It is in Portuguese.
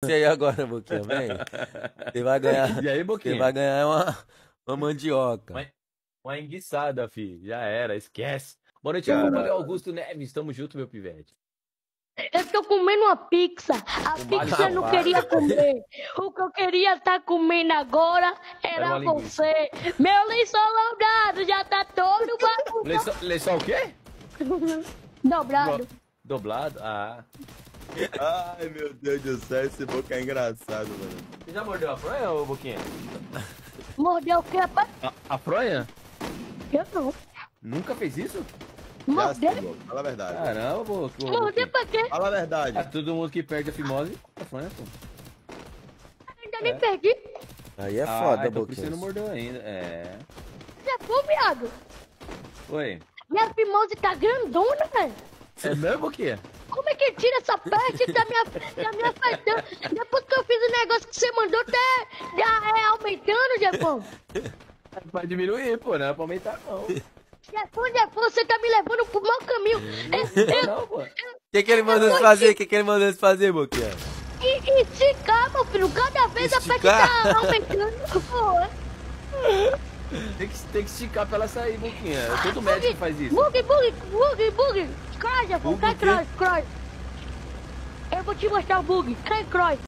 você aí agora, Boquinha, vem. Você vai ganhar. E aí, Boquinha? Você vai ganhar uma mandioca. Uma enguiçada, fi. Já era, esquece. Boa noite, Cara. compadre Augusto Neves. Tamo junto, meu pivete. Eu tô comendo uma pizza. A pizza eu não queria comer. O que eu queria estar comendo agora era uma linguiça. você. Meu lençol dobrado já tá todo bagunçado. Lençol o quê? Dobrado. Doblado? Ah. Ai, meu Deus do céu, esse Boca é engraçado, mano. Você já mordeu a fronha, ô Boquinha? Mordeu o que, rapaz? A fronha? Eu não. Nunca fez isso? Mordeu? Já, Boca, fala a verdade. Caramba, Boquinha. Mordeu pra quê? Fala a verdade. Todo mundo que perde a fimose, a fronha, pô. Ainda nem perdi. Aí é foda, então por isso você Boquinha. não mordeu ainda. É. Já foi, viado. Oi. Minha fimose tá grandona, velho. É mesmo, Boquinha? Como é que tira essa parte da minha afetando? Depois que eu fiz o negócio que você mandou, tá aumentando, Jefão. Vai diminuir, pô, não é pra aumentar, não. Jefão, você tá me levando pro mau caminho. Não, pô. O que ele mandou você fazer? O que ele mandou você fazer, Boquinha? E esticar, meu filho. Cada vez a parte tá aumentando. Pô. Tem que esticar pra ela sair, Boquinha. Todo médico faz isso. Bug. Cry, Jefão. Cai, cross. Eu vou te mostrar o bug. Cai, cross.